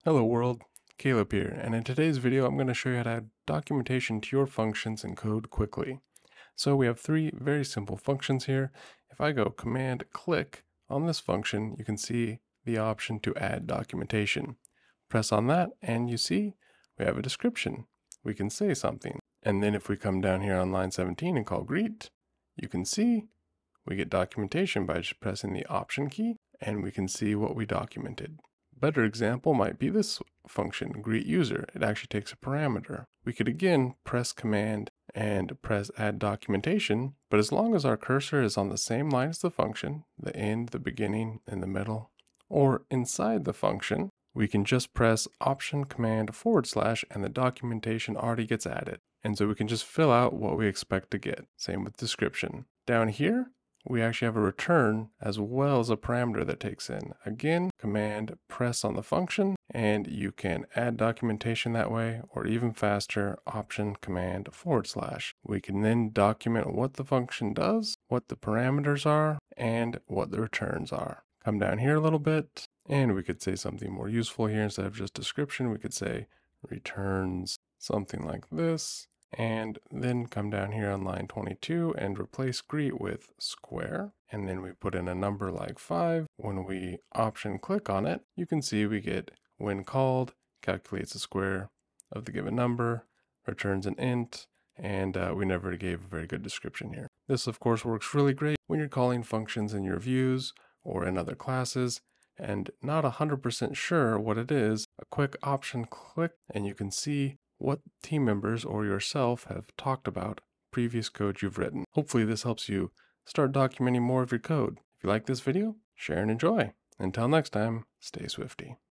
Hello world, Caleb here, and in today's video I'm going to show you how to add documentation to your functions in code quickly. So we have three very simple functions here. If I go command click on this function, you can see the option to add documentation. Press on that and you see we have a description. We can say something. And then if we come down here on line 17 and call greet, you can see we get documentation by just pressing the option key and we can see what we documented. Better example might be this function, greet user. It actually takes a parameter. We could again press command and press add documentation, but as long as our cursor is on the same line as the function, the end, the beginning, and the middle, or inside the function, we can just press option command / and the documentation already gets added. And so we can just fill out what we expect to get. Same with description. Down here, we actually have a return as well as a parameter that takes in. Again, command press on the function and you can add documentation that way, or even faster, option command /. We can then document what the function does, what the parameters are, and what the returns are. Come down here a little bit and we could say something more useful here. Instead of just description, we could say returns something like this. And then come down here on line 22 and replace greet with square. And then we put in a number like 5. When we option click on it, you can see we get when called, calculates a square of the given number, returns an int, and we never gave a very good description here. This of course works really great when you're calling functions in your views or in other classes and not 100% sure what it is. A quick option click and you can see what team members or yourself have talked about previous code you've written. Hopefully this helps you start documenting more of your code. If you like this video, share and enjoy. Until next time, stay Swifty.